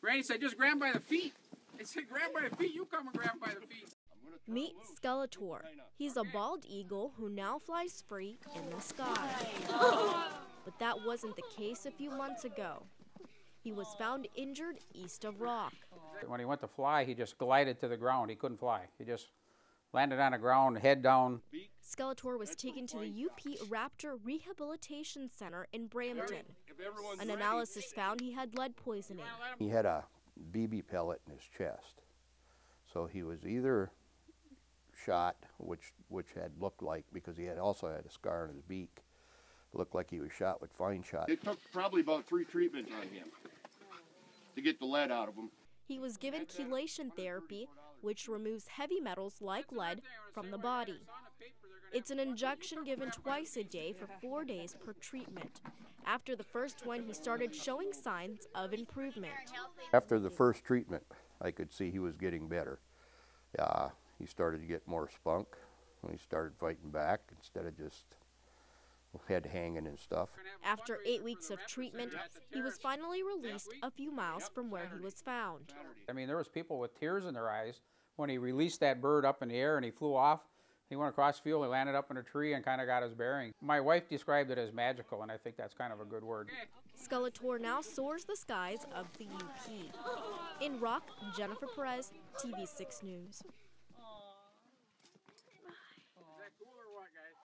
Granny said, just grab him by the feet. I said, grab by the feet. You come and grab him by the feet. Meet Skeletor. He's a bald eagle who now flies free in the sky. But that wasn't the case a few months ago. He was found injured east of Rock. When he went to fly, he just glided to the ground. He couldn't fly. He just landed on the ground, head down. Skeletor was taken to the UP Raptor Rehabilitation Center in Brampton. An analysis found he had lead poisoning. He had a BB pellet in his chest. So he was either shot, which had looked like, because he also had a scar on his beak, looked like he was shot with fine shot. It took probably about 3 treatments on him to get the lead out of him. He was given chelation therapy, which removes heavy metals like lead from the body. It's an injection given twice a day for 4 days per treatment. After the first one, he started showing signs of improvement. After the first treatment, I could see he was getting better. He started to get more spunk. He started fighting back instead of just head hanging and stuff. After 8 weeks of treatment, he was finally released a few miles from where he was found. I mean, there was people with tears in their eyes when he released that bird up in the air and he flew off. He went across the field, he landed up in a tree and kind of got his bearing. My wife described it as magical, and I think that's kind of a good word. Skeletor now soars the skies of the UP. In Rock, Jennifer Perez, TV6 News.